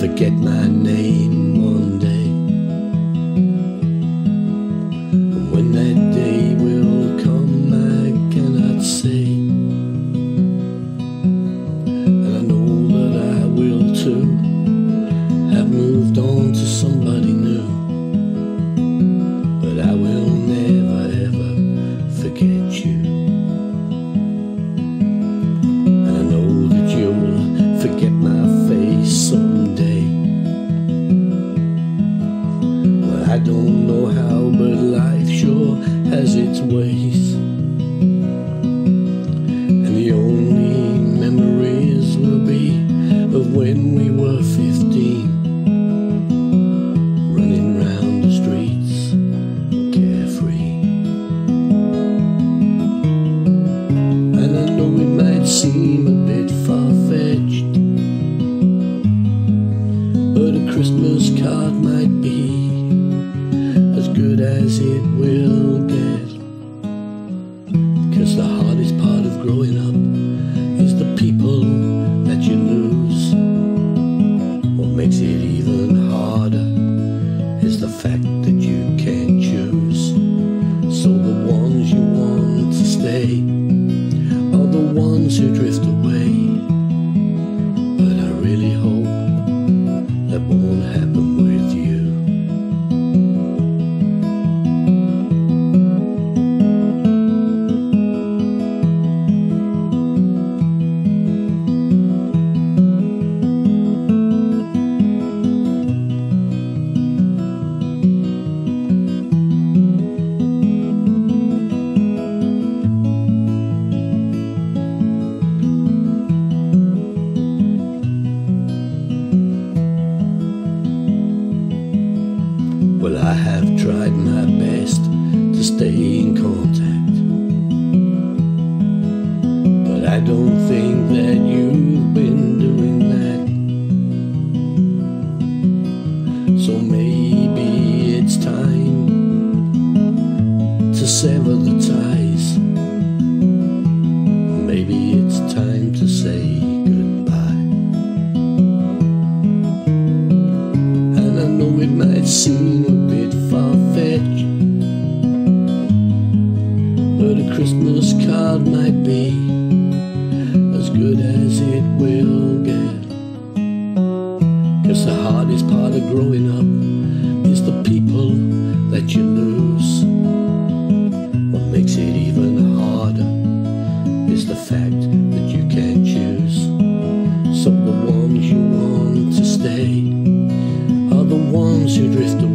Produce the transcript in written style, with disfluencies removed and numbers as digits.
forget my name one day. And when that day will come, I cannot say. And I know that I will too, have moved on to somebody new. But I will never ever forget you. And I know that you'll forget my face someday. Well, I don't know how, but life sure has its ways. And the only memories will be of when we were 15, running round the streets carefree. And I know it might seem a bit far-fetched, but a Christmas card might be as good as it will get. 'Cause the hardest part of growing up is the people that you lose. What makes it even harder is the fact that you can't choose. So the ones you want to stay are the ones who drift away. But I really hope that won't happen with you. Well, I have tried my best to stay in contact, but I don't think that you've been doing that. So maybe it's time to sever the ties. Maybe it's time to say goodbye. And I know it might seem a bit far-fetched, but a Christmas card might be as good as it will get. 'Cause the hardest part of growing up is the people that you lose. What makes it even harder is the fact that you can't choose. So the ones you want to stay are the ones who drift away.